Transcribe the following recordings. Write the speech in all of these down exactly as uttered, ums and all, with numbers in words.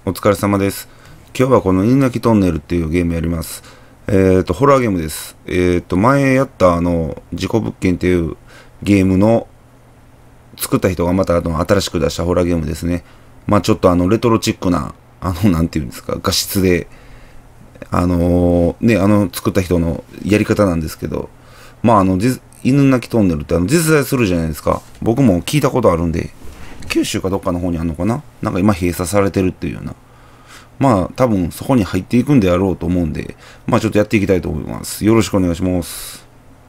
お疲れ様です。今日はこの犬鳴トンネルっていうゲームやります。えっと、ホラーゲームです。えっと、前やったあの、事故物件っていうゲームの作った人がまたあの新しく出したホラーゲームですね。まあちょっとあの、レトロチックな、あの、なんていうんですか、画質で、あのーね、あの、作った人のやり方なんですけど、まああの、犬鳴トンネルってあの、実在するじゃないですか。僕も聞いたことあるんで、九州かどっかの方にあるのかな、なんか今閉鎖されてるっていうような。まあ多分そこに入っていくんであろうと思うんで、まあちょっとやっていきたいと思います。よろしくお願いします。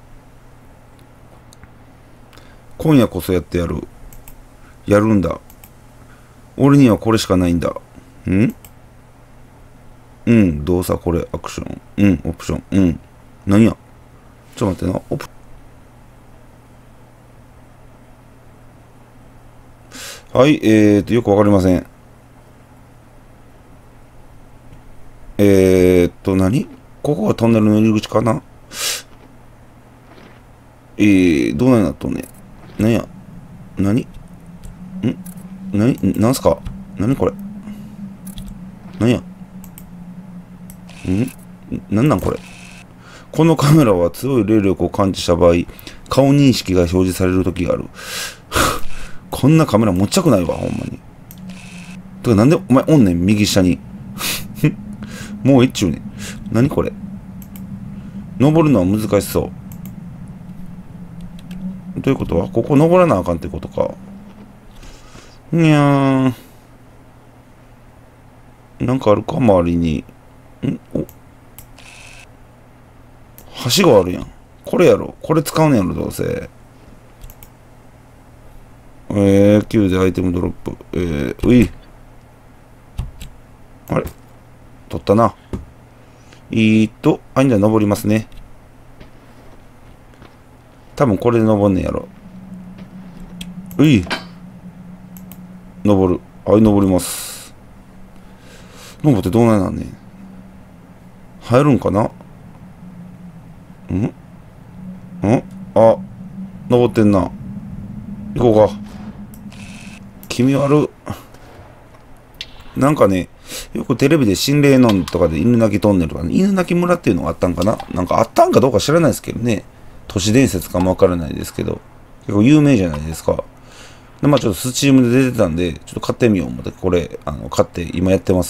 今夜こそやってやる。やるんだ。俺にはこれしかないんだ。んうん、動作これ、アクション。うん、オプション。うん。何やちょっと待ってな。オプはい、えーと、よくわかりません。えーと、何ここがトンネルの入り口かな。えー、どうなっとんねん。何や何ん何なんすか何これ何やんなんなんこれ。このカメラは強い霊力を感知した場合、顔認識が表示される時がある。こんなカメラ持ちたくないわ、ほんまに。てか、なんでお前おんねん、右下に。もう一中ねん。何これ。登るのは難しそう。ということは、ここ登らなあかんってことか。にゃーん。なんかあるか周りに。んおはしごあるやん。これやろ。これ使うねやろ、どうせ。えー、きゅうでアイテムドロップ。えー、うい。あれ取ったな。えーっと、あいんじゃ登りますね。多分これで登んねんやろ。うい。登る。はい、登ります。登ってどうなんなんねん。入るんかなんんあ、登ってんな。行こうか。気味悪。なんかね、よくテレビで心霊のんとかで犬鳴トンネルとか、ね、犬鳴村っていうのがあったんかな、なんかあったんかどうか知らないですけどね。都市伝説かもわからないですけど、結構有名じゃないですか。で、まあちょっとスチームで出てたんで、ちょっと買ってみよう思って、これ、あの、買って今やってます。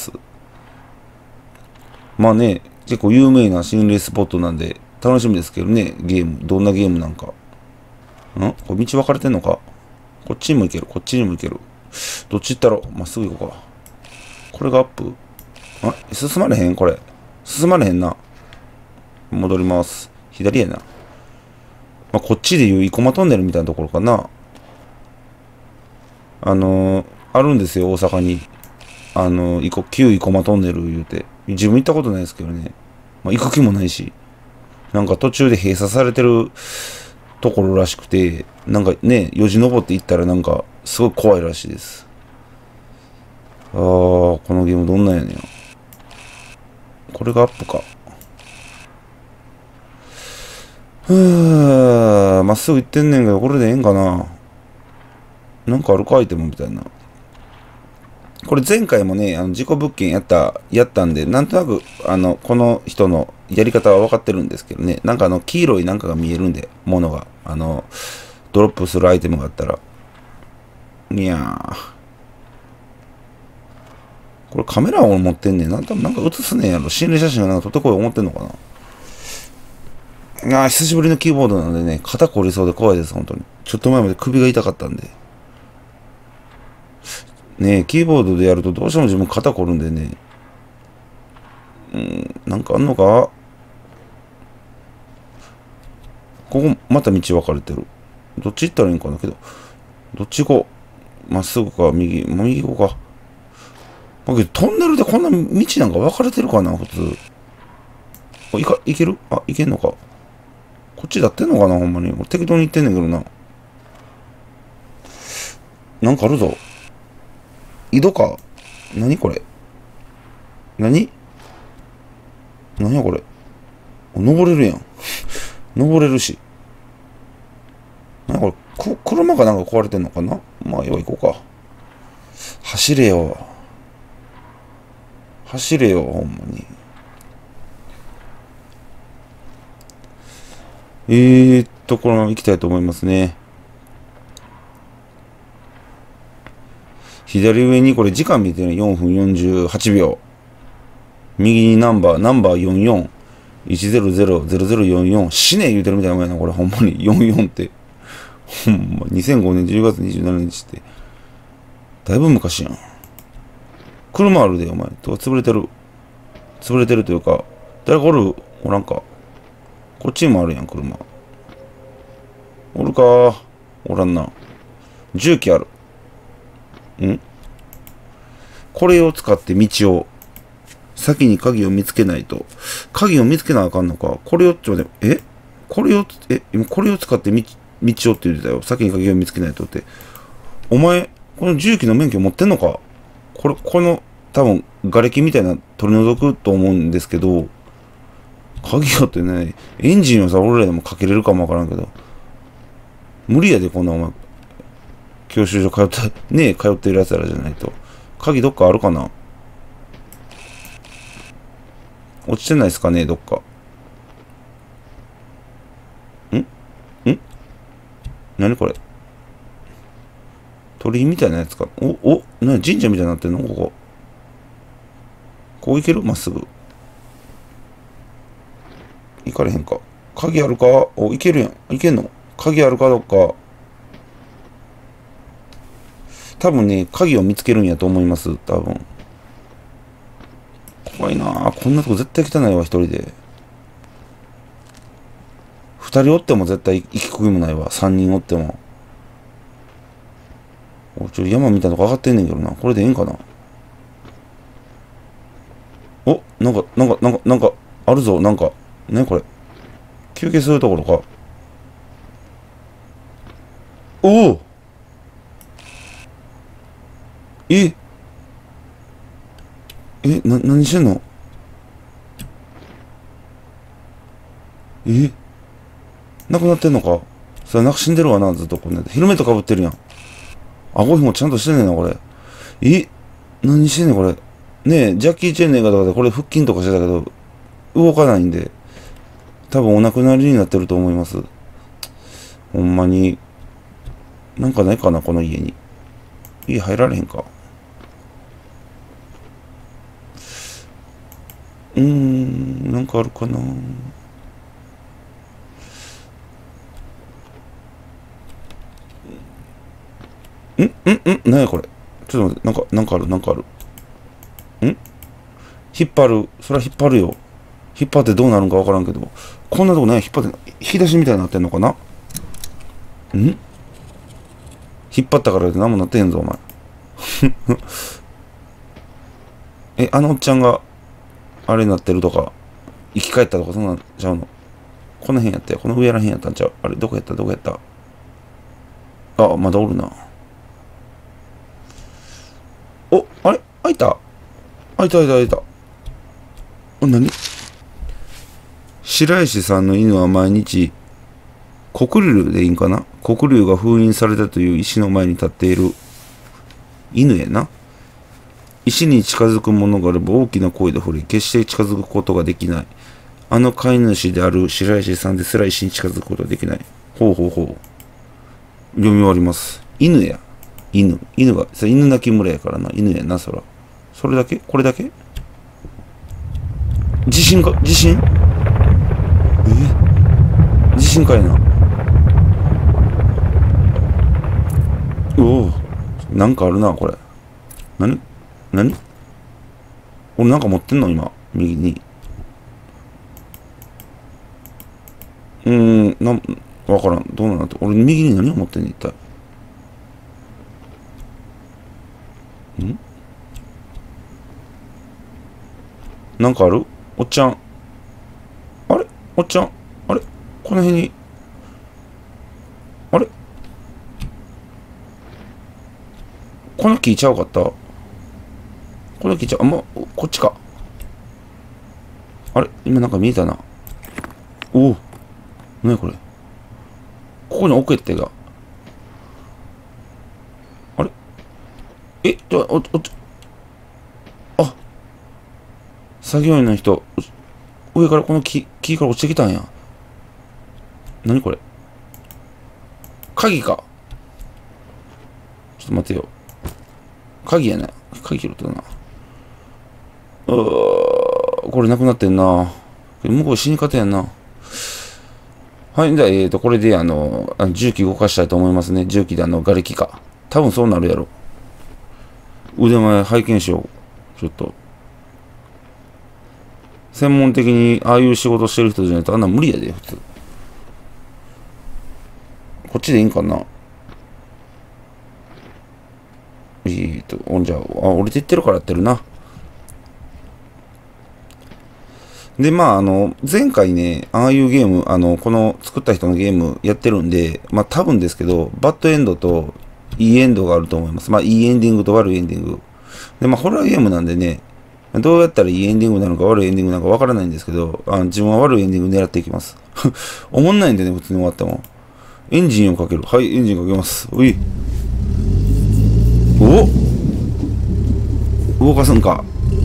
まあね、結構有名な心霊スポットなんで、楽しみですけどね、ゲーム、どんなゲームなんか。んこれ道分かれてんのか。こっちにも行ける、こっちにも行ける。どっち行ったろまっすぐ行こうか。これがアップあ、進まれへんこれ。進まれへんな。戻ります。左やな。まあ、こっちでいう生駒トンネルみたいなところかな。あのー、あるんですよ、大阪に。あのー、旧生駒トンネル言うて。自分行ったことないですけどね。まあ、行く気もないし。なんか途中で閉鎖されてるところらしくて、なんかね、よじ登って行ったらなんか、すごい怖いらしいです。あー、このゲームどんなんやねん。これがアップか。ふぅー、まっすぐ行ってんねんけど、これでええんかな。なんかあるかアイテムみたいな。これ前回もね、あの、事故物件やった、やったんで、なんとなく、あの、この人のやり方は分かってるんですけどね。なんかあの、黄色いなんかが見えるんで、ものが。あの、ドロップするアイテムがあったら。いやー。これカメラを持ってんねん。なんか、なんか映すねんやろ。心霊写真がなんか撮ってこい思ってんのかな。あー、久しぶりのキーボードなんでね、肩凝りそうで怖いです、本当に。ちょっと前まで首が痛かったんで。ねえ、キーボードでやるとどうしても自分肩凝るんでね。うん、なんかあんのか。ここ、また道分かれてる。どっち行ったらいいんかなけど。どっち行こう。まっすぐか、右、右行こうか。だけど、トンネルでこんな道なんか分かれてるかな、普通。いか、いけるあ、いけんのか。こっちだってんのかな、ほんまに。俺適当に行ってんねんけどな。なんかあるぞ。井戸か。何これ。何何やこれ。登れるやん。登れるし。何これ。く、車かなんか壊れてんのかな。まあ、よ、行こうか。走れよ。 走れよ、ほんまに。えーっと、このまま行きたいと思いますね。左上にこれ時間見てね、よんぷんよんじゅうはちびょう。右にナンバー、ナンバーよんよん。いちゼロゼロゼロゼロよんよん。死ね言うてるみたいなもんやな、これ。ほんまに。よんよんって。ほんま。にせんごねんじゅうがつにじゅうしちにちって。だいぶ昔やん。車あるで、お前。とか潰れてる。潰れてるというか、誰かおるおらんか。こっちにもあるやん、車。おるかおらんな。重機ある。んこれを使って道を、先に鍵を見つけないと。鍵を見つけなあかんのか。これを、ちょっと待って、えこれを、え、今これを使って道、道をって言ってたよ。先に鍵を見つけないとって。お前、この重機の免許持ってんのか。これ、この、多分、瓦礫みたいな取り除くと思うんですけど、鍵をってね、エンジンをさ、俺らでもかけれるかもわからんけど、無理やで、こんなお前、教習所通った、ねえ、通ってるやつらじゃないと。鍵どっかあるかな。落ちてないですかね、どっか。んん何これ。鳥居みたいなやつか。お、お、な、神社みたいになってんのここ。こう行けるまっすぐ。行かれへんか。鍵あるか。お、行けるやん。行けんの。鍵あるかどっか。多分ね、鍵を見つけるんやと思います。多分。怖いなぁ。こんなとこ絶対汚いわ、一人で。二人おっても絶対行きくいもないわ。三人おっても。おちょ、山みたいなとこ上がってんねんけどな。これでええんかな。お、なんか、なんか、なんか、なんか、あるぞ。なんか、ねこれ。休憩するところか。おおええ、な、何してんの。え亡くなってんのか。それなんか死んでるわな、ずっとこんな。ヘルメットかぶってるやん。顎ひもちゃんとしてんねんな、これ。え何してんねん、これ。ねえ、ジャッキー・チェンネンがとかでこれ腹筋とかしてたけど、動かないんで、多分お亡くなりになってると思います。ほんまに、なんかないかな、この家に。家入られへんか。うーん、なんかあるかな。んんんんなんやこれ。ちょっと待って、なんか、なんかある、なんかある。ん引っ張る。それは引っ張るよ。引っ張ってどうなるんかわからんけど、こんなとこね、引っ張って、引き出しみたいになってんのかな。ん引っ張ったからって何もなってへんぞ、お前。え、あのおっちゃんが、あれになってるとか、生き返ったとか、そんなんちゃうの。この辺やったよ。この上らへんやったんちゃう。あれ、どこやったどこやった。あ、まだおるな。お、あれ開いた開いた開いた開いた。あ、なに。白石さんの犬は毎日、黒龍でいいんかな。黒龍が封印されたという石の前に立っている犬やな。石に近づくものがあれば大きな声で触れ、決して近づくことができない。あの飼い主である白石さんですら石に近づくことができない。ほうほうほう。読み終わります。犬や。犬。犬が、それ犬鳴村やからな。犬やな、そら。それだけこれだけ地震か地震え地震かいな。おお。なんかあるな、これ。なになに俺なんか持ってんの今。右に。うーん、なん、わからん。どうなんだって。俺右に何を持ってんの一体。んなんかあるおっちゃん。あれおっちゃん。あれこの辺に。あれこの木ちゃうかった。この木ちゃう。あ、もう、こっちか。あれ今なんか見えたな。おお。なにこれ。ここに置けってが。あれえ、ちょ、お、お、ちょ、あ、 作業員の人、上からこの木、木から落ちてきたんや。何これ。鍵か。ちょっと待ってよ。鍵やな。鍵拾ったな。うー、これなくなってんな。向こう死に方やんな。はい、じゃあ、えーと、これで、あの、重機動かしたいと思いますね。重機であの、瓦礫か。多分そうなるやろ。腕前拝見しよう。ちょっと。専門的にああいう仕事してる人じゃないとあんな無理やで、普通。こっちでいいんかな。えーと、おんじゃあ、降りていってるからやってるな。で、まあ、あの、前回ね、ああいうゲーム、あの、この作った人のゲームやってるんで、まあ多分ですけど、バッドエンドといいエンドがあると思います。まあいいエンディングと悪いエンディング。で、まあホラーゲームなんでね、どうやったらいいエンディングなのか悪いエンディングなのかわからないんですけど、あ自分は悪いエンディング狙っていきます。おもんないんでね、普通に終わっても。エンジンをかける。はい、エンジンかけます。おい。お動かすんか。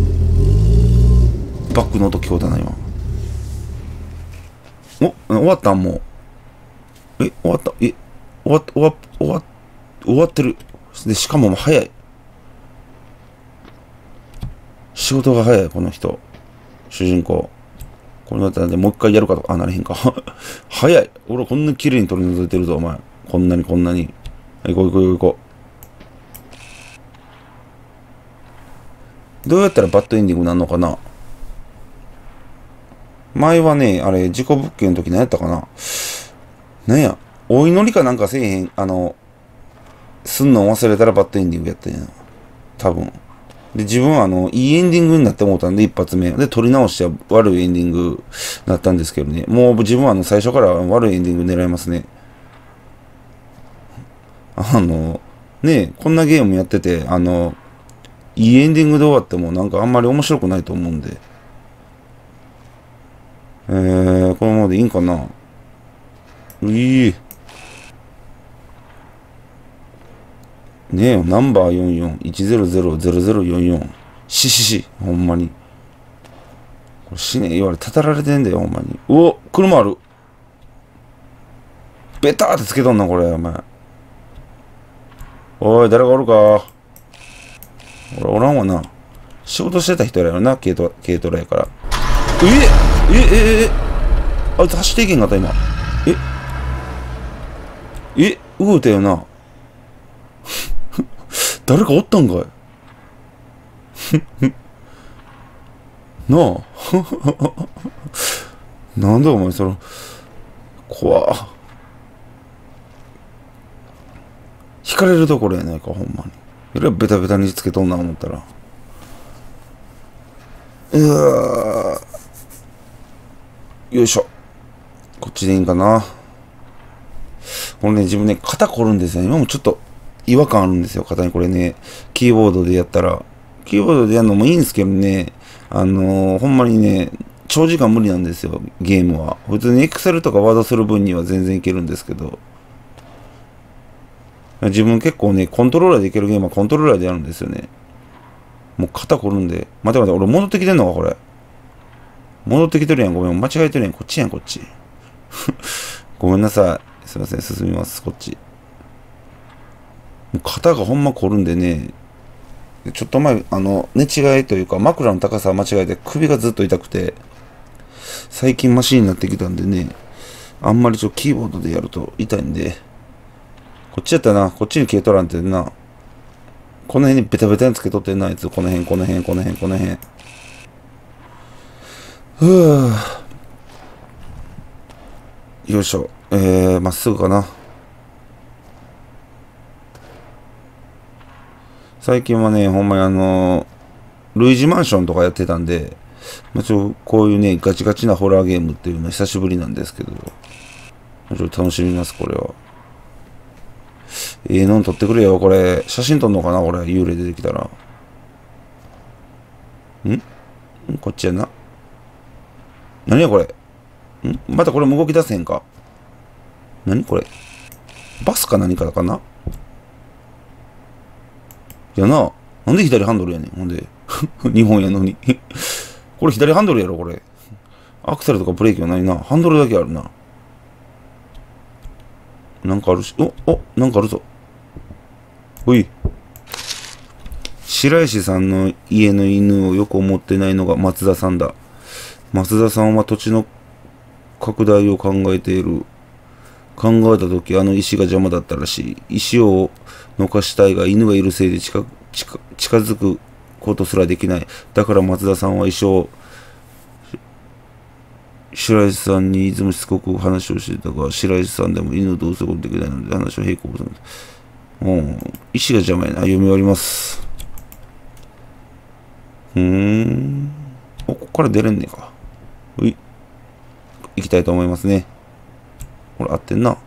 バックの音聞こえたな、今。お、終わったんもう。え、終わった。え、終わっ、終わ、終わ、終わってる。で、しかももう早い。仕事が早い、この人。主人公。これだったらね、もう一回やるかとか、あ、なれへんか。早い。俺こんな綺麗に取り除いてるぞ、お前。こんなにこんなに。行こう行こう行こう。どうやったらバッドエンディングなんのかな。前はね、あれ、事故物件の時何やったかな。なんや、お祈りかなんかせえへん、あの、すんの忘れたらバッドエンディングやったんや。多分。で、自分はあの、いいエンディングになって思ったんで、一発目。で、撮り直しては悪いエンディングだったんですけどね。もう自分はあの、最初から悪いエンディング狙いますね。あの、ねこんなゲームやってて、あの、いいエンディングで終わってもなんかあんまり面白くないと思うんで。えー、このままでいいんかな。ういー。ねえよ、ナンバーよんよんいちゼロゼロゼロゼロよんよん。ししし、ほんまに。これ死ね言われ、たたられてんだよ、ほんまに。うお、車ある。ベターってつけとんな、これ、お前。おい、誰がおるか。俺、おらんわな。仕事してた人やろな、軽ト軽トラやから。えええええあいつ走っていけんかった、今。ええ動いたよな。誰かおったんかい。なあ。なんだお前その、怖っ。引かれるところやないか、ほんまに。えらいベタベタにつけとんな思ったら。うわよいしょ。こっちでいいんかな。これね、自分ね、肩凝るんですよ。今もちょっと違和感あるんですよ、肩にこれね。キーボードでやったら。キーボードでやるのもいいんですけどね、あのー、ほんまにね、長時間無理なんですよ、ゲームは。普通に Excel とかワードする分には全然いけるんですけど。自分結構ね、コントローラーでいけるゲームはコントローラーでやるんですよね。もう肩凝るんで。待て待て、俺戻ってきてんのか、これ。戻ってきてるやん、ごめん。間違えてるやん。こっちやん、こっち。ごめんなさい。すいません、進みます、こっち。もう肩がほんま凝るんでね。ちょっと前、あの、寝違いというか、枕の高さを間違えて首がずっと痛くて、最近マシンになってきたんでね、あんまりちょっとキーボードでやると痛いんで、こっちやったな、こっちに軽トランってんな、この辺にベタベタにつけとってんな、あいつ、この辺、この辺、この辺、この辺。ふぅ。よいしょ。えー、まっすぐかな。最近はね、ほんまにあのー、ルイージマンションとかやってたんで、まあ、ちょこういうね、ガチガチなホラーゲームっていうのは久しぶりなんですけど、ちょっと楽しみます、これは。ええのん撮ってくれよ、これ。写真撮んのかな、これ。幽霊出てきたら。んこっちやな。何や、これ。んまたこれも動き出せへんか。何これ。バスか何かだかな。やな。なんで左ハンドルやねん、ほんで。日本やのに。 これ左ハンドルやろ、これ。アクセルとかブレーキはないな。ハンドルだけあるな。なんかあるし、お、お、なんかあるぞ。ほい。白石さんの家の犬をよく思ってないのが松田さんだ。松田さんは土地の拡大を考えている。考えたときあの石が邪魔だったらしい。石をのかしたいが犬がいるせいで近近近づくことすらできない。だから松田さんは石を白石さんにいつもしつこく話をしていたが、白石さんでも犬をどうすることできないので話を並行する。うん。石が邪魔やな。読み終わります。うーん。お、ここから出れんねえか。うい。行きたいと思いますね。これ合ってんな。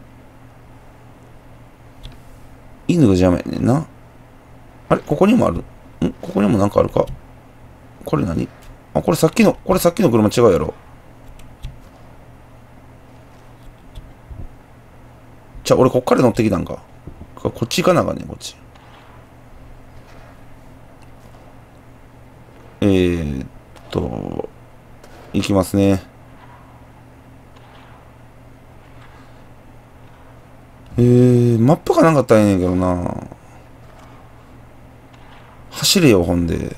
犬が邪魔やねんな。あれここにもある。んここにもなんかあるか。これ何あ、これさっきの、これさっきの車違うやろ。じゃあ俺こっから乗ってきたんか。こっち行かなあかんねん、こっち。えーっと、行きますね。えー、マップがなかったらええねんけどな。走れよ、ほんで。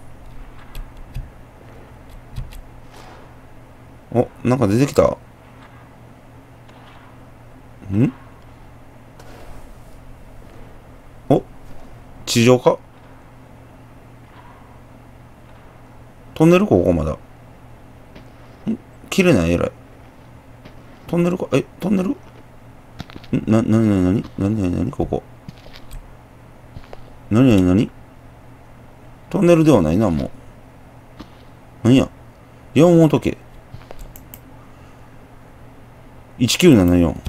お、なんか出てきた。んお、地上かトンネルここまだ。ん切れない、えらい。トンネルかえ、トンネルんな、なになになになになになにここ。なになになにトンネルではないな、もう。何や山本家。いちきゅうななよん。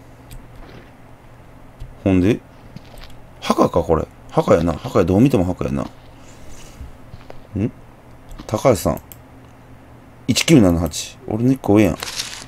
ほんで墓か、これ。墓やな。墓や。どう見ても墓やな。ん高橋さん。いちきゅうななはち。俺のいっこ上やん。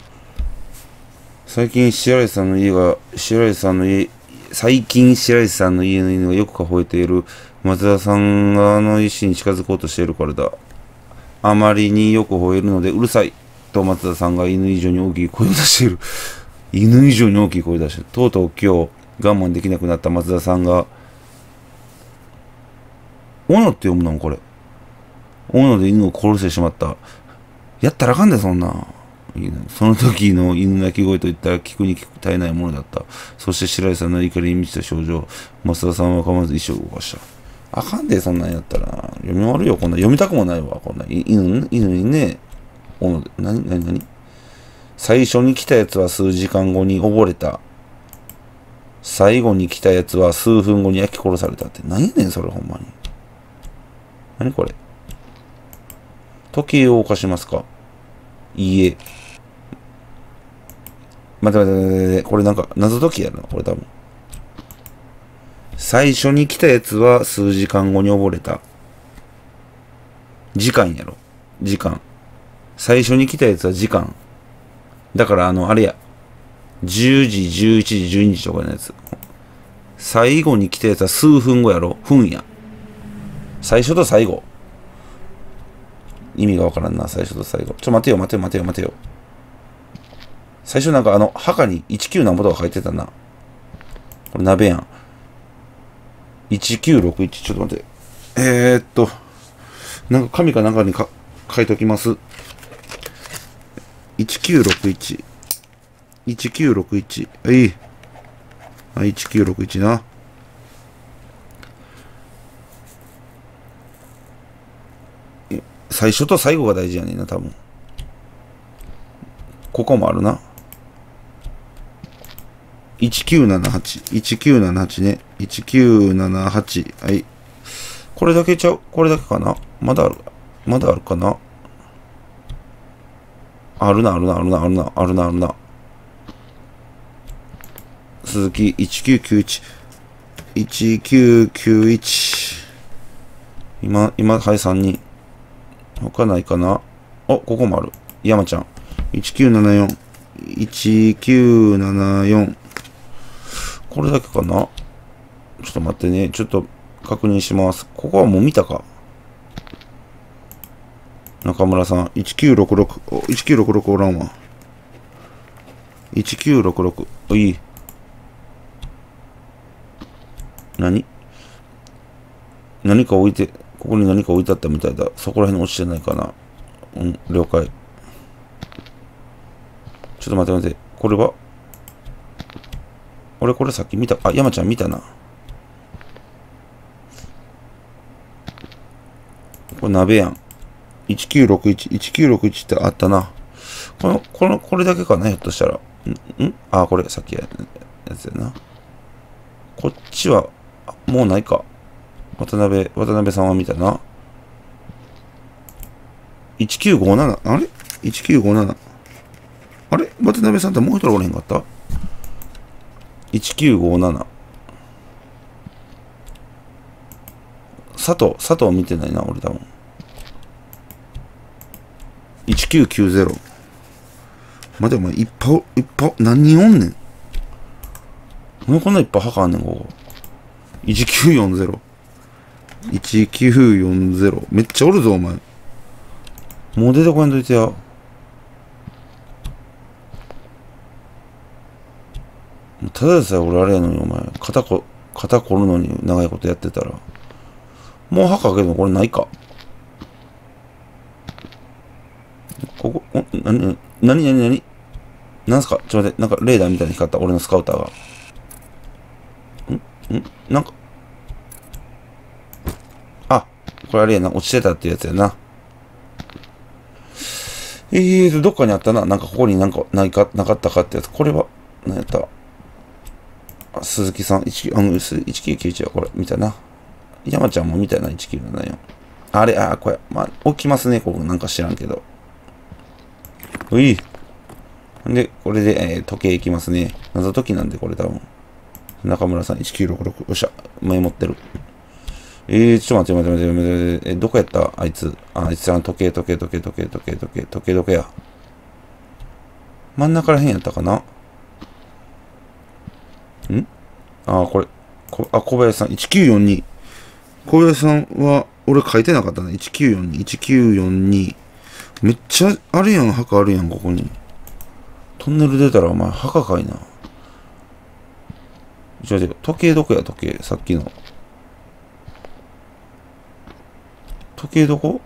最近、白石さんの家が、白石さんの家、最近、白石さんの家の犬がよく吠えている。松田さんがあの石に近づこうとしているからだ。あまりによく吠えるので、うるさい。と松田さんが犬以上に大きい声を出している。犬以上に大きい声を出している。とうとう今日、我慢できなくなった松田さんが、斧って読むのこれ。斧で犬を殺してしまった。やったらあかんで、そんな。いいね、その時の犬鳴き声といったら聞くに聞く絶えないものだった。そして白井さんの怒りに満ちた表情。増田さんは構わず意思を動かした。あかんで、そんなんやったら。読み終わるよ、こんな。読みたくもないわ、こんな。犬、犬にね、斧で、なになになに最初に来たやつは数時間後に溺れた。最後に来たやつは数分後に焼き殺されたって。何やねん、それ、ほんまに。何これ。時計を動かしますかいいえ。待って待って待って待って。これなんか、謎解きやな。これ多分。最初に来たやつは数時間後に溺れた。時間やろ。時間。最初に来たやつは時間。だからあの、あれや。じゅうじ、じゅういちじ、じゅうにじとかのやつ。最後に来たやつは数分後やろ。分や。最初と最後。意味がわからんな、最初と最後。ちょ、待てよ、待てよ、待てよ、待てよ。最初なんかあの、墓にいちきゅうなんぼとか書いてたな。これ鍋やん。いちきゅうろくいち、ちょっと待って。えー、っと、なんか紙かなんかにか書いときます。いちきゅうろくいち。いちきゅうろくいち。はい。はい、いちきゅうろくいちな。最初と最後が大事やねんな、多分。ここもあるな。いちきゅうななはち。いちきゅうななはちね。いちきゅうななはち。はい。これだけちゃうこれだけかなまだある。まだあるかなあるな、あるな、あるな、あるな、あるな、あるな。鈴木いちきゅうきゅういち。いちきゅうきゅういち。今、今、はい、さんにん。他ないかなお、ここもある。山ちゃん。いちきゅうななよん。いちきゅうななよん。これだけかなちょっと待ってね。ちょっと確認します。ここはもう見たか中村さん、いちきゅうろくろく、お、いちきゅうろくろくおらんわ。いちきゅうろくろく、お、いい。何何か置いて、ここに何か置いてあったみたいだ。そこら辺に落ちてないかな。うん、了解。ちょっと待って待って。これは俺これさっき見た。あ、山ちゃん見たな。これ鍋やん。いちきゅうろくいち、いちきゅうろくいちってあったな。この、この、これだけかな、ひょっとしたら。んんあ、これさっきややつやな。こっちは、もうないか。渡辺、渡辺さんは見たな。いちきゅうごなな。あれ ?いちきゅうごなな。あれ渡辺さんってもう一人おれへんかった ?いちきゅうごなな。佐藤、佐藤見てないな、俺多分。いちきゅうきゅうゼロ。待て、お前、いっぱい、いっぱい、何人おんねん。なんでこんないっぱい墓あんねん、ここ。いちきゅうよんゼロ。いちきゅうよんゼロ。めっちゃおるぞ、お前。もう出てこんといてや。ただでさえ俺あれやのに、お前。肩こ、肩こるのに長いことやってたら。もう墓開けてもこれないか。ここ、んなに、なになになになんすかちょっと待って、なんかレーダーみたいに光った、俺のスカウターが。んんなんか、あ、これあれやな、落ちてたってやつやな。えーと、どっかにあったな。なんかここになんかないか、なかったかってやつ。これは、何やったあ、鈴木さん、いちきゅう、あの、いちきゅうきゅういちはこれ、見たな。山ちゃんも見たいな、いちきゅうななよん。あれ、あ、これ、まあ、置きますね、ここなんか知らんけど。うい。で、これで、えー、時計いきますね。謎解きなんで、これ多分。中村さん、いちきゅうろくろく。よっしゃ。メモってる。えー、ちょっと待って待って待って待って。え、どこやったあいつ。あ、あいつ、あの、時計、時計、時計、時計、時計、時計、時計、時計や。真ん中らへんやったかなんあ、これ。こあ、小林さん、いちきゅうよんに。小林さんは、俺書いてなかったね。いちきゅうよんに、いちきゅうよんに。めっちゃ、あるやん、墓あるやん、ここに。トンネル出たら、お前、墓かいな。じゃあ、時計どこや、時計。さっきの。時計どこ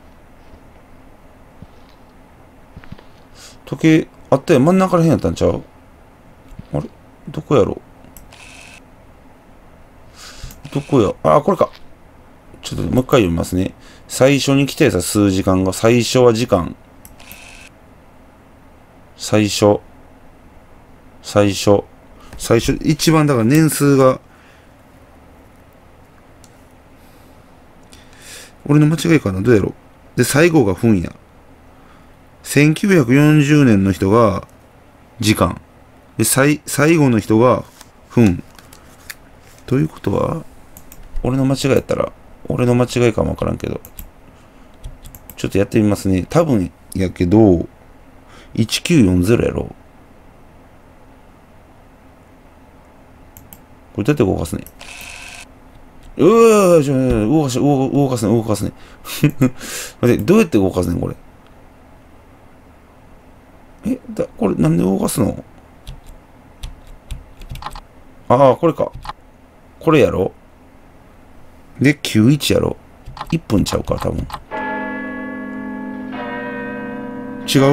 時計、あったよ。真ん中らへんやったんちゃうあれどこやろどこやあ、これか。ちょっともう一回読みますね。最初に来たやつは数時間後。最初は時間。最初。最初。最初。一番だから年数が。俺の間違いかなどうやろで、最後が分や。せんきゅうひゃくよんじゅうねんの人が時間。で、最、最後の人が分。ということは、俺の間違いやったら、俺の間違いかもわからんけど、ちょっとやってみますね。多分やけど、いちきゅうよんゼロやろ。これどうやって動かすね。うわー、動かし、動かすね、動かすね。待って、どうやって動かすね、これ。え、だ、これなんで動かすのああ、これか。これやろで、きゅうじゅういちやろ。いっぷんちゃうか、多分。違う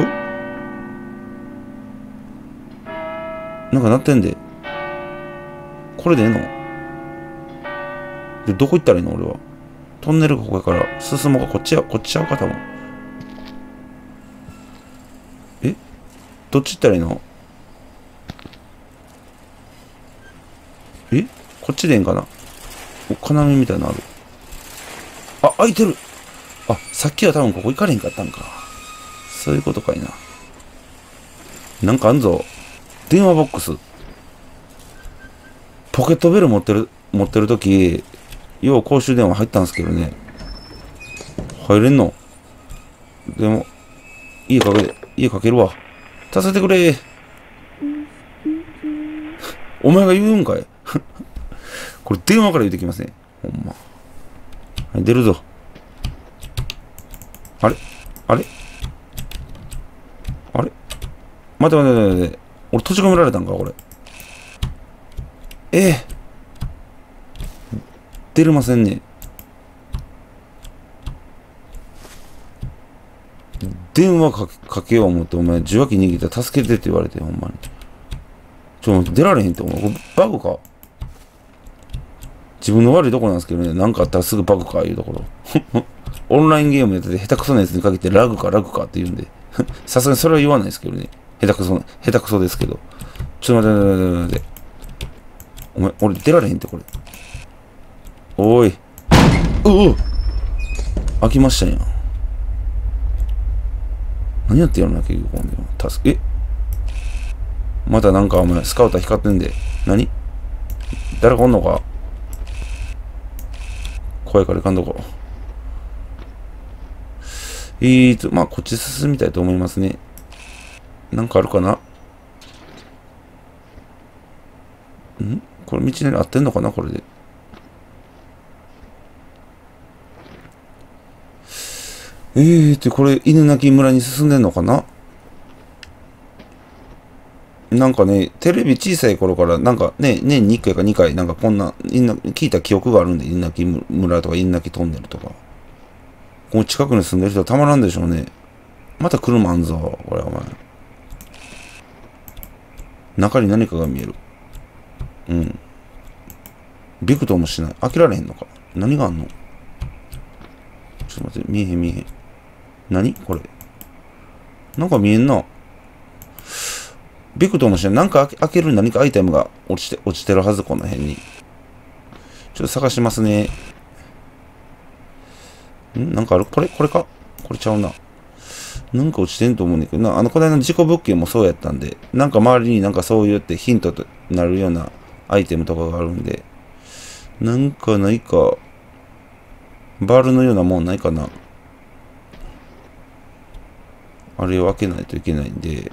なんかなってんで。これでええので、どこ行ったらいいの俺は。トンネルがここやから、進もうか、こっちや、こっちちゃうか、多分。えどっち行ったらいいのえこっちでええんかなお、金網みたいなのある。あ、開いてるあ、さっきは多分ここ行かれへんかったんか。そういうことかいな。なんかあんぞ。電話ボックス。ポケットベル持ってる、持ってるとき、要公衆電話入ったんですけどね。入れんのでも、家かけ、家かけるわ。助けてくれお前が言うんかいこれ電話から言うてきますね。ほんま。はい、出るぞ。あれあれあれ待て待て待て待て。俺閉じ込められたんかこれ。えー、出れませんね。電話かけ、かけよう思って、お前、受話器握ったら助けてって言われて、ほんまに。ちょ、出られへんって思う。バグか。自分の悪いとこなんですけどね、なんかあったらすぐバグか、いうところ。オンラインゲームやってて、下手くそなやつにかけて、ラグか、ラグかって言うんで。さすがにそれは言わないですけどね。下手くそ、下手くそですけど。ちょっと待って待って待って待って。お前、俺出られへんって、これ。おい。うお開きましたやん。何やってやるんだ、結局。助け、えまたなんかお前、スカウター光ってんで。何誰かおんのか怖いからいかんとこ。えーと、まあ、こっち進みたいと思いますね。なんかあるかなんこれ道に合ってんのかなこれで。えーと、これ、犬鳴村に進んでんのかな。なんかね、テレビ小さい頃から、なんかね、年にいっかいかにかい、なんかこんな、聞いた記憶があるんで、犬鳴村とか犬鳴トンネルとか。この近くに住んでる人はたまらんでしょうね。また車あんぞ、これお前。中に何かが見える。うん。びくともしない。開けられへんのか。何があんの。ちょっと待って、見えへん見えへん。何これ。なんか見えんな。びくともしない。なんか開ける何かアイテムが落ちて、落ちてるはず、この辺に。ちょっと探しますね。んなんかあるこれこれかこれちゃうな。なんか落ちてんと思うんだけどな。あの、この間の事故物件もそうやったんで、なんか周りになんかそう言ってヒントとなるようなアイテムとかがあるんで、なんかないか、バールのようなもんないかな。あれを開けないといけないんで、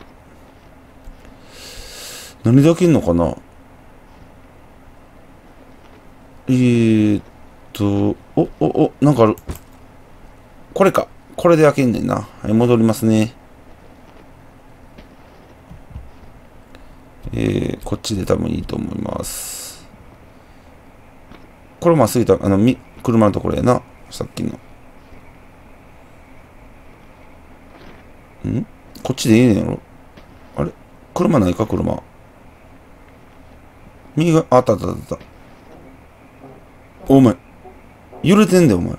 何で開けんのかな。えーっと、お、お、お、なんかある。これか。これで開けんねんな。はい、戻りますね。えー、こっちで多分いいと思います。これまっすぐ行った、あの、み、車のところやな。さっきの。んこっちでいいねんやろ。あれ車ないか車。右が、あったあったあった。お前。揺れてんだよ、お前。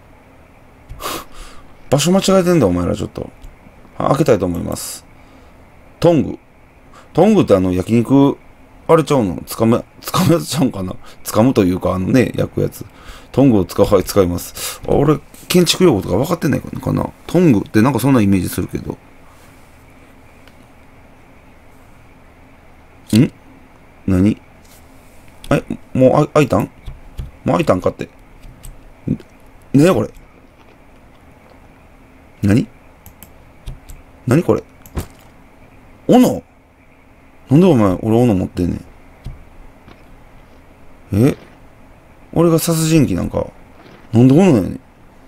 場所間違えてんだ、お前らちょっと。開けたいと思います。トング。トングってあの、焼肉、あれちゃうの掴む、掴むやつちゃうんかな掴むというか、あのね、焼くやつ。トングを使う、はい、使います。あ俺、建築用語とか分かってないかなトングってなんかそんなイメージするけど。ん何え、もうあ開いたんもう開いたんかって。ねえこれ。何何これ。斧なんでお前、俺斧持ってんねん。え俺が殺人鬼なんか。なんで斧やねん。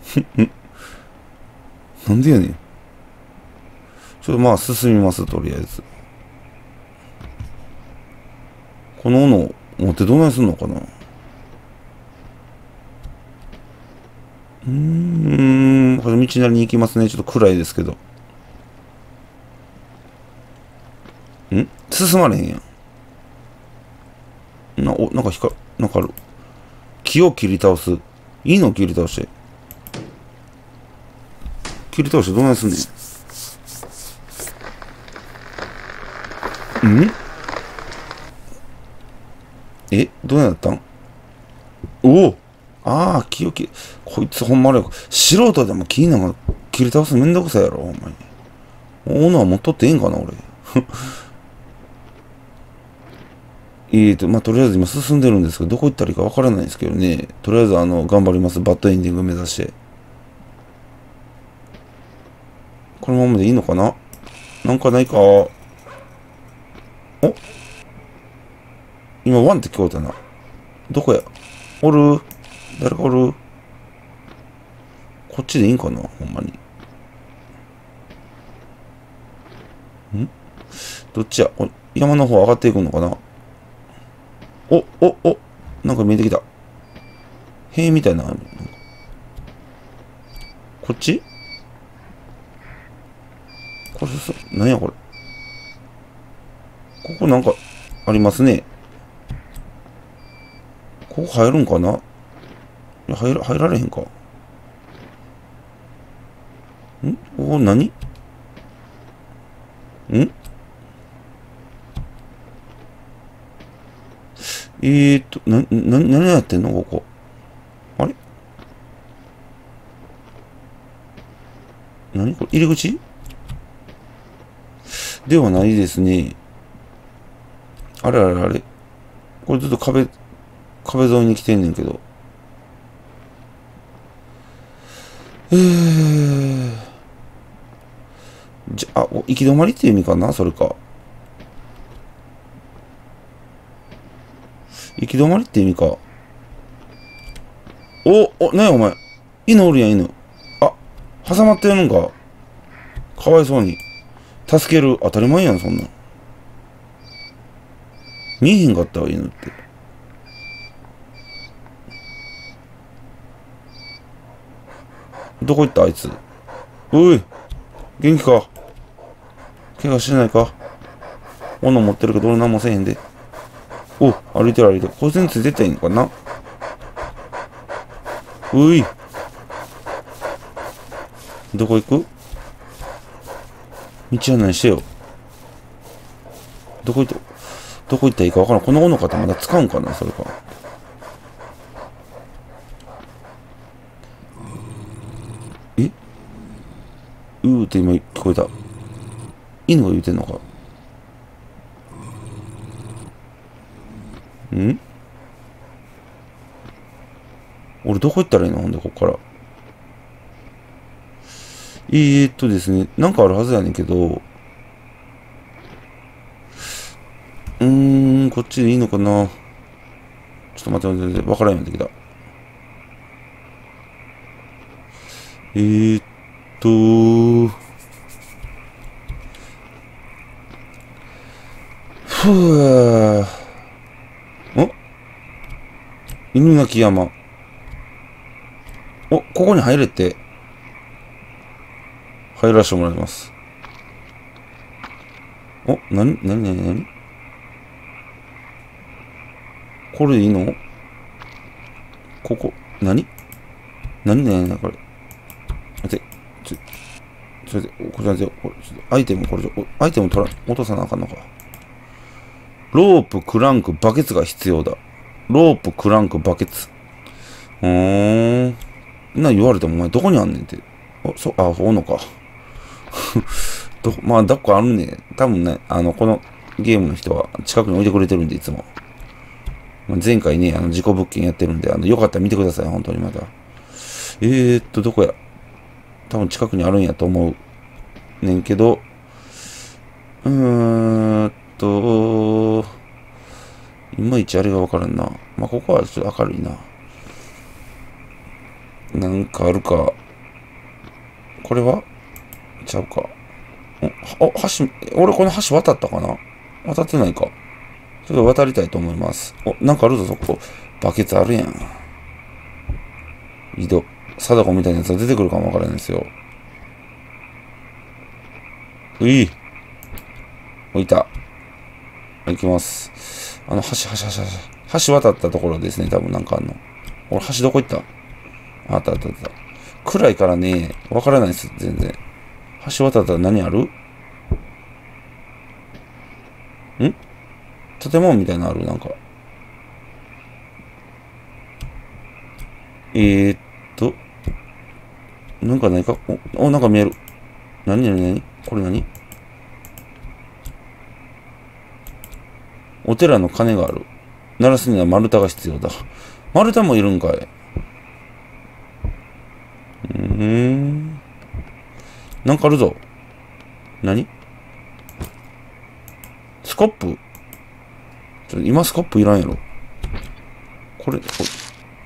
なんでやねん。ちょっとまあ進みます、とりあえず。この斧持ってどないすんのかな。うーん、これ道なりに行きますね。ちょっと暗いですけど。ん進まれへんやん。な、お、なんか光、なんかある。木を切り倒す。いいの切り倒して。切り倒してどないすんねん。んえどうなったん。おおああ、木を切、こいつほんまに、素人でも木なんか切り倒すめんどくさいやろ、ほんまに。斧は持っとってええんかな、俺。えーと、まあ、とりあえず今進んでるんですけど、どこ行ったらいいかわからないんですけどね。とりあえず、あの、頑張ります。バッドエンディング目指して。このままでいいのかななんかないか。お今、ワンって聞こえたな。どこやおる誰かおるこっちでいいんかなほんまに。 んどっちやお山の方上がっていくのかな。お、お、お、なんか見えてきた。塀みたいなのある。こっちこれ、そ、なんやこれ。ここなんか、ありますね。ここ入るんかな。いや、入ら、入られへんか。んここ何んえーっと、な、な、何やってんのここ。あれ何これ入り口ではないですね。あれあれあれ。これずっと壁、壁沿いに来てんねんけど。えー。じゃ、あ、行き止まりって意味かなそれか。行き止まりって意味か。お、お、なやお前。犬おるやん、犬。あ、挟まってるのか。かわいそうに。助ける。当たり前やん、そんなん。見えへんかったわ、犬って。どこ行ったあいつ。おい、元気か。怪我してないか。斧持ってるけど俺何もせえへんで。お、歩いてる歩いてる。こいつについてったらいいのかな。おい。どこ行く？道案内してよ。どこ行った、どこ行ったらいいかわからん。この斧かってまだ使うんかなそれか。えうーって今聞こえた。犬が言うてんのか。ん俺どこ行ったらいいのほんで、こっから。えーっとですね、なんかあるはずやねんけど、うーん、こっちでいいのかな。ちょっと待って待って待って、わからんようになってきた。えーっと、ふぅ、ん犬鳴山。お、ここに入れって。入らせてもらいます。お、なになになになにこれでいいのここ、なになになになにこれ。待って、ちょ、ちょ、これ待って、これ、ちょっとアイテム、これ、アイテム取ら、落とさなあかんのか。ロープ、クランク、バケツが必要だ。ロープ、クランク、バケツ。うーん。な言われてもお前どこにあんねんって。あ、そ、あ、おんのか。ど、まあ、どっかあるね。多分ね、あの、このゲームの人は近くに置いてくれてるんで、いつも。前回ね、あの、事故物件やってるんで、あの、よかったら見てください、本当にまた。えーっと、どこや。多分近くにあるんやと思う。ねんけど、うーんと、いまいちあれがわからんな。まあ、ここはちょっと明るいな。なんかあるか。これはちゃうか。お、橋、俺この橋渡ったかな渡ってないか。ちょっと渡りたいと思います。お、なんかあるぞ、そこ。バケツあるやん。井戸。貞子みたいなやつが出てくるかもわからないですよ。うい。置いた。行きます。あの、橋、橋、橋、橋。橋渡ったところですね、多分なんかあんの。俺、橋どこ行った？あったあったあった。暗いからね、わからないです、全然。橋渡ったら何ある？ん建物みたいなのあるなんか。えーっと。なんかないかお、お、なんか見える。なになになにこれ何？お寺の鐘がある。鳴らすには丸太が必要だ。丸太もいるんかい。うーん。なんかあるぞ。何？スコップ？ちょ今スコップいらんやろ。これ、これ。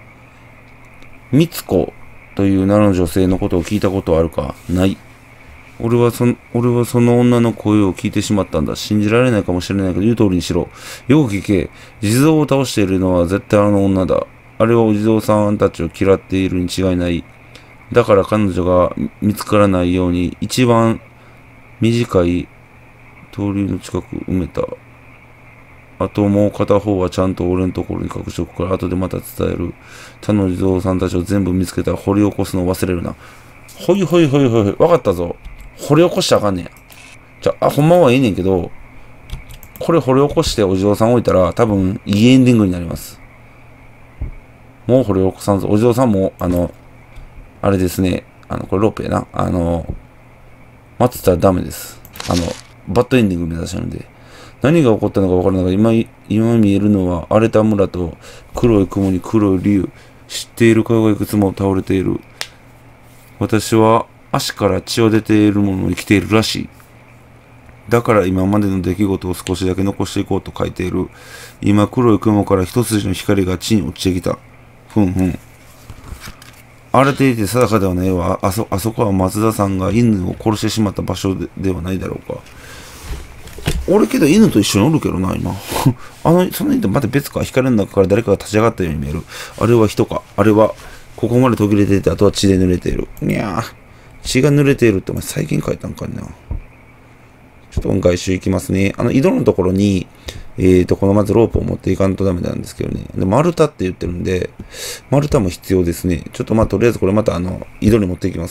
みつこという名の女性のことを聞いたことあるか？ない。 俺はその、俺はその女の声を聞いてしまったんだ。信じられないかもしれないけど、言う通りにしろ。よく聞け。地蔵を倒しているのは絶対あの女だ。あれはお地蔵さんたちを嫌っているに違いない。だから彼女が見つからないように、一番短い通りの近く埋めた。あともう片方はちゃんと俺のところに隠しとくから後でまた伝える。他の地蔵さんたちを全部見つけたら掘り起こすのを忘れるな。ほいほいほいほいほい。わかったぞ。掘り起こしちゃあかんねや。じゃあ、あ、ほんまはいいねんけど、これ掘り起こしてお地蔵さん置いたら多分いいエンディングになります。もう掘り起こさんぞ。お地蔵さんも、あの、あれですね。あの、これロープやな。あの、待ってたらダメです。あの、バッドエンディング目指してるんで。何が起こったのか分からないが、今、今見えるのは荒れた村と黒い雲に黒い竜。知っている顔がいくつも倒れている。私は足から血を出ているものを生きているらしい。だから今までの出来事を少しだけ残していこうと書いている。今黒い雲から一筋の光が地に落ちてきた。ふんふん。荒れていて定かではないわ。あそ、あそこは松田さんが犬を殺してしまった場所 で, ではないだろうか。俺けど犬と一緒におるけどな、今。あの、その犬とまた別か。光の中から誰かが立ち上がったように見える。あれは人か。あれは、ここまで途切れていて、あとは血で濡れている。にゃー。血が濡れているってお前最近書いたんかな。ちょっと外周行きますね。あの、井戸のところに、えーと、このまずロープを持っていかんとダメなんですけどね。で、丸太って言ってるんで、丸太も必要ですね。ちょっとまあ、とりあえずこれまたあの、井戸に持っていきます。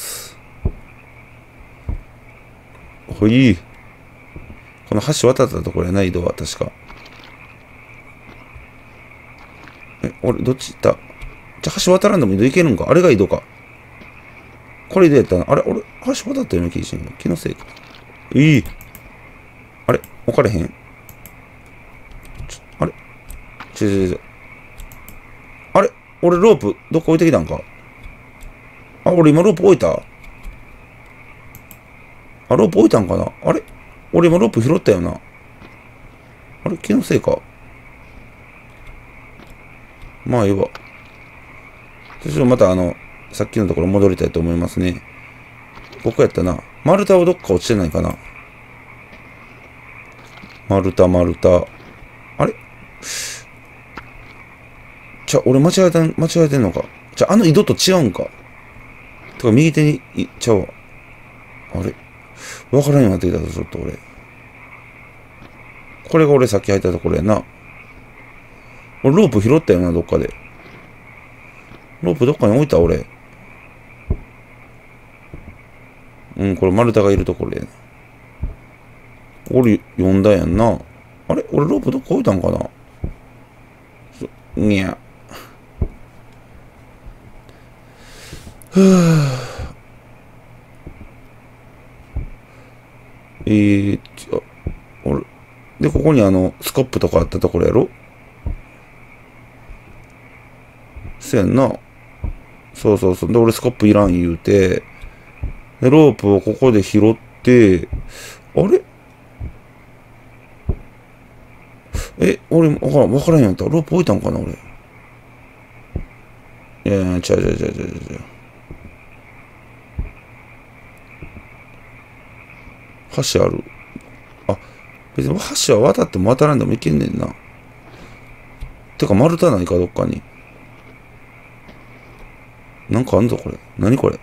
ほい。この橋渡ったところやな、井戸は確か。え、俺、どっち行った？じゃあ橋渡らんでも井戸行けるんか？あれが井戸か。これ井戸やったな。あれ俺、橋渡ったような気がしてんの。気のせいか。いい。あれ分かれへん？ちょ、あれちょちょちょ。あれ俺ロープ、どっか置いてきたんか？あ、俺今ロープ置いた？あ、ロープ置いたんかな？あれ俺今ロープ拾ったよな。あれ気のせいか。まあいいわ。そしてまたあの、さっきのところ戻りたいと思いますね。ここやったな。丸太はどっか落ちてないかな。丸太、丸太。あれじゃ、俺間違えた、間違えてんのか。じゃ、あの井戸と違うんか。とか、右手に、い、ちゃうわ。あれわからんようになってきたぞ、ちょっと俺。これが俺さっき入ったところやな。俺ロープ拾ったよな、どっかで。ロープどっかに置いた俺。うん、これ丸太がいるところやな。俺、呼んだやんな。あれ俺ロープどっか置いたんかな。にゃ。ふぅ。えー、あ、俺、で、ここにあの、スコップとかあったところやろ？せやんな。そうそうそう。で、俺スコップいらん言うて、で、ロープをここで拾って、あれえ、俺、わからん、わからんやった。ロープ置いたんかな、俺。いやいや、ちゃうちゃうちゃうちゃうちゃう。橋ある。あ、別に橋は渡っても渡らんでもいけんねんな。てか、丸太ないか、どっかに。なんかあんぞ、これ。何これ。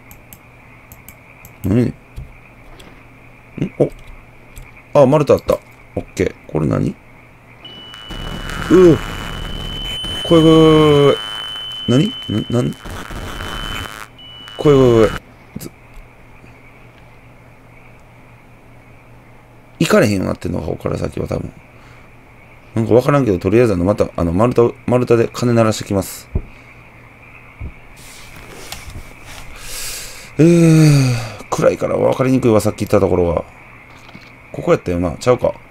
何んお。あ、丸太あった。オッケー。これ何うぅ。これ、これ、これ、何な、なんこれ、これ、これ。行かれへんようになってんのか、ここから先は多分。なんかわからんけど、とりあえずあの、また、あの、丸太、丸太で鐘鳴らしてきます。えー、暗いから分かりにくいわ、さっき言ったところは。ここやったよな、ちゃうか。ん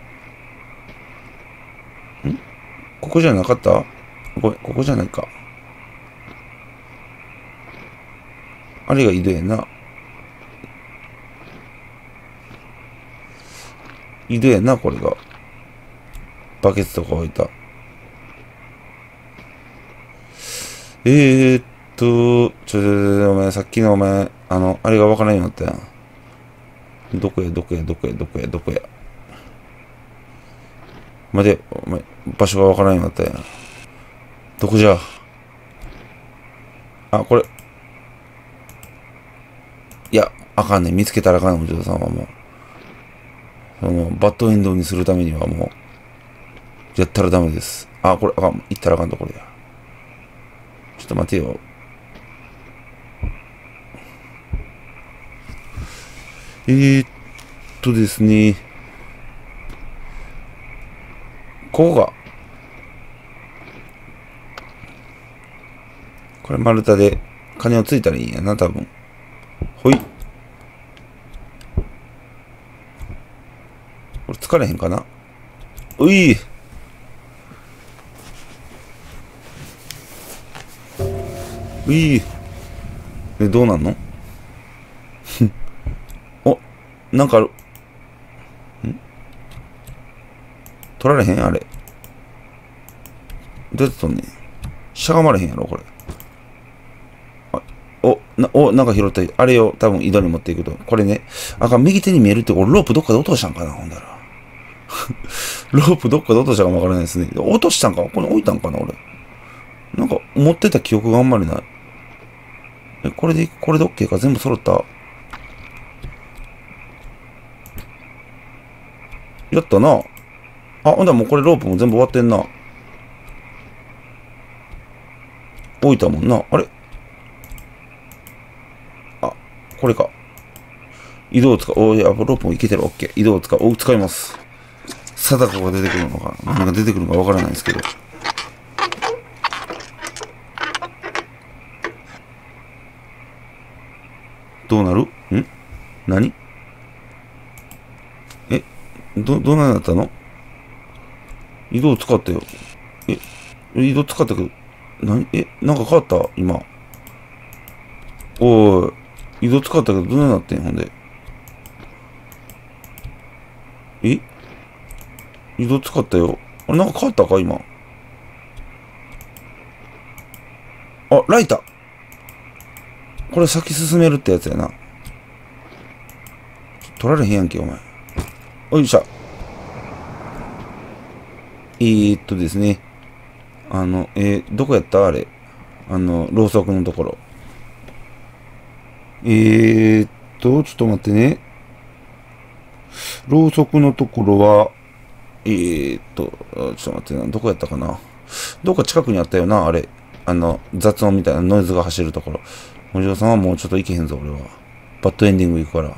ここじゃなかった？ごめん、ここじゃないか。あれが井戸やな。井戸やな、これが。バケツとか置いた。えーっと、ちょ、ちょ、ちょ、お前、さっきのお前、あの、あれが分からんようになったやん。 どこや、どこや、どこや、どこや、どこや。待て、お前、場所がわからんようになったやん。どこじゃ。あ、これ。いや、あかんねん。見つけたらあかんねん、お嬢さんはもう。その、バッドエンドにするためにはもう、やったらダメです。あ、これ、あかん。行ったらあかんとこれや。ちょっと待てよ。えーっとですね。ここが。これ丸太で金をついたらいいんやな、多分。ほい。これ疲れへんかな。ういういえ、どうなんの。お、なんかある。ん取られへんあれ。どうやって取んねん。しゃがまれへんやろ、これ。あ、お、な、お、なんか拾った。あれを多分井戸に持っていくと。これね。あかん、右手に見えるって、これロープどっかで落としたんかな、ほんだら。ロープどっかで落としたかもわからないですね。落としたんかこれ置いたんかな、俺。なんか持ってた記憶があんまりない。え、これで、これで OK か全部揃った。やったな。あ、ほんだらもうこれロープも全部終わってんな。置いたもんな。あれあ、これか。移動を使う。おいや、ロープもいけてる。OK。移動を使う。お、使います。貞子が出てくるのか。何が出てくるのかわからないですけど。どうなるん何えど、どうなったの。移動使ったよ。え、移動使ったけど、何え、なんか変わった今。おい、移動使ったけど、どうなってんほんで。え移動使ったよ。あれ、なんか変わったか今。あ、ライター。これ先進めるってやつやな。取られへんやんけ、お前。おいしょ。えー、っとですね。あの、えー、どこやったあれ。あの、ろうそくのところ。えーっと、ちょっと待ってね。ろうそくのところは、えーっと、ちょっと待ってな。どこやったかな。どっか近くにあったよな、あれ。あの、雑音みたいなノイズが走るところ。お嬢さんはもうちょっと行けへんぞ、俺は。バッドエンディング行くから。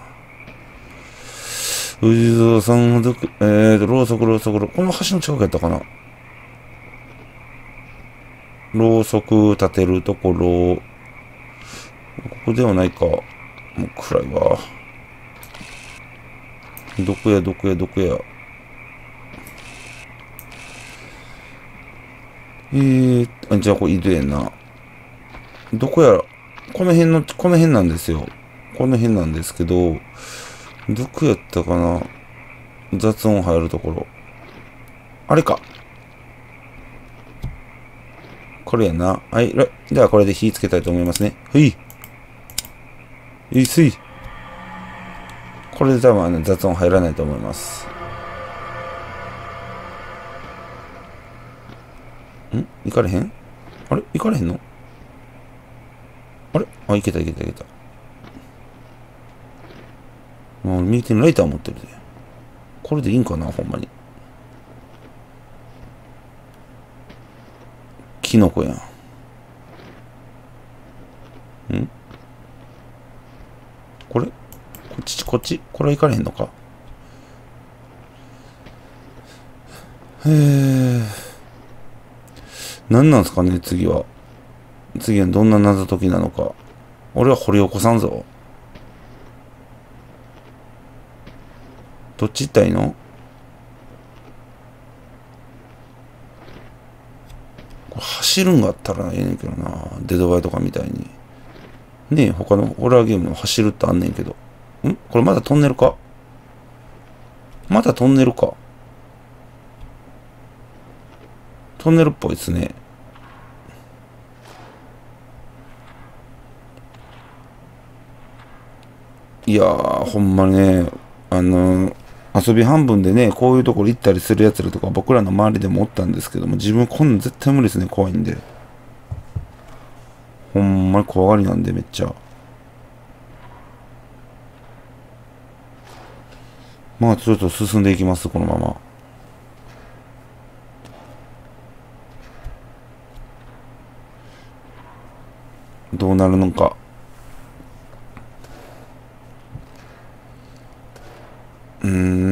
お嬢さんはどこ、えーと、ろうそく、ろうそく、この橋の近くやったかな。ろうそく立てるところ、ここではないか。もう暗いわ。どこや、どこや、どこや。えー、あ、じゃあこれ井戸やな。どこやら、この辺の、この辺なんですよ。この辺なんですけど、どこやったかな。雑音入るところ。あれか。これやな。はい。ではこれで火つけたいと思いますね。はい。いいすい。これで多分あの雑音入らないと思います。ん行かれへんあれ行かれへんのあれあ、行けた行けた行けた。もう右手にライター持ってるで。これでいいんかなほんまに。キノコやん。んこれこっち、こっちこれは行かれへんのか。へえ。何なんすかね次は。次はどんな謎解きなのか。俺は掘り起こさんぞ。どっち行ったらいいの。これ走るんがあったらええねんけどな。デドバイとかみたいに。ねえ、他のホラーゲームでも走るってあんねんけど。んこれまだトンネルか。まだトンネルか。トンネルっぽいですね。いやー、ほんまにね、 あの遊び半分でね、こういうところ行ったりするやつらとか僕らの周りでもおったんですけども、自分こんなん絶対無理ですね、怖いんで。ほんまに怖がりなんでめっちゃ。まあちょっと進んでいきます、このまま。どうなるのか。うー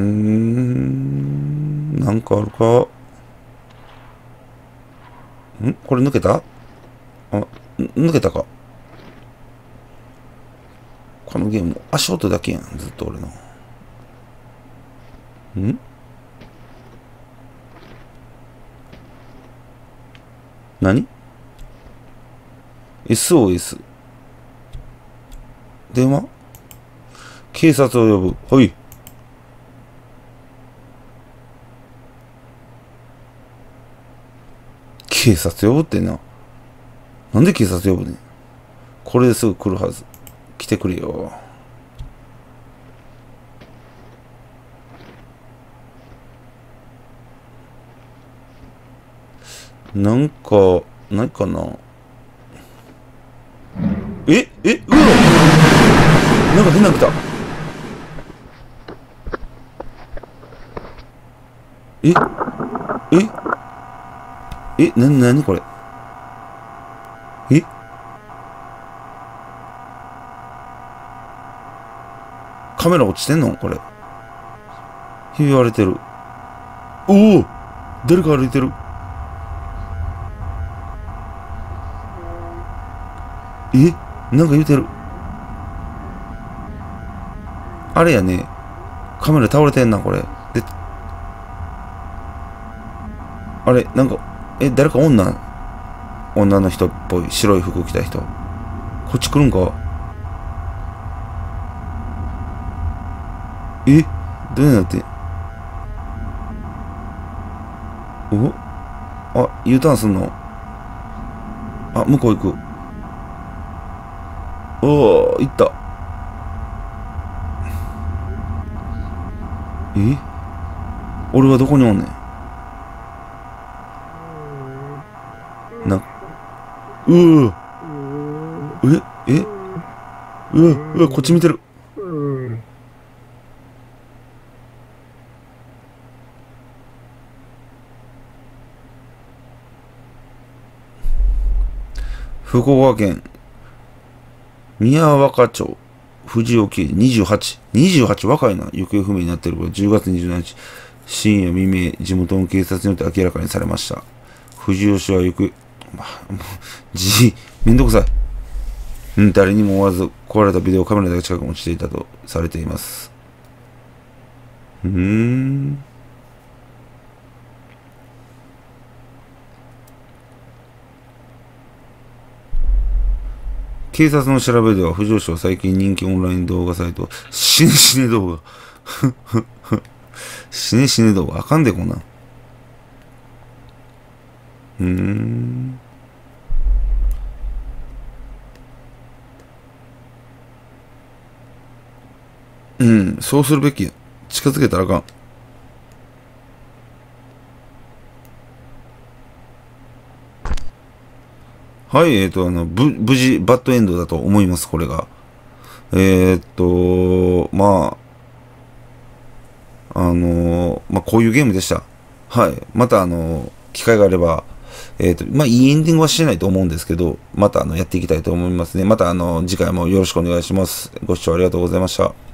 ん、なんかあるか。んこれ抜けた？あ、抜けたか。このゲーム、足音だけやん、ずっと俺の。ん 何？ エスオーエス。電話？警察を呼ぶ。はい。警察呼ぶってな。なんで警察呼ぶねん。これですぐ来るはず。来てくれよ。なんか、ないかな。ええうわなんか変なの来た。えええな、なにこれ。えカメラ落ちてんのこれ。ひび割れてる。おお誰か歩いてる。えなんか言うてる。あれやね。カメラ倒れてんな、これ。で、あれ、なんか、え、誰か女女の人っぽい白い服着た人。こっち来るんか。えどうやっておあ、U ターンすんの。あ、向こう行く。おー、行った。え俺はどこにおんねん。な、うーええうわ、うわ、こっち見てる。福岡県宮若町藤岡にじゅうはち。にじゅうはち若いな。行方不明になっていることじゅうがつにじゅうしちにち深夜未明、地元の警察によって明らかにされました。藤吉は行方、まあ、もう、じ、めんどくさい。うん、誰にも追わず、壊れたビデオカメラだけ近くに落ちていたとされています。うーん。警察の調べでは、藤吉は最近人気オンライン動画サイト、死ね死ね動画。死ね死ね動画。あかんで、こんなん。うーん。うん、そうするべきや。近づけたらあかん。はい、えっ、ー、と、あの、ぶ、無事、バッドエンドだと思います、これが。えっ、ー、と、まあ、あのー、まあ、こういうゲームでした。はい。また、あのー、機会があれば、えっ、と、まあ、いいエンディングはしてないと思うんですけど、また、あの、やっていきたいと思いますね。また、あの、次回もよろしくお願いします。ご視聴ありがとうございました。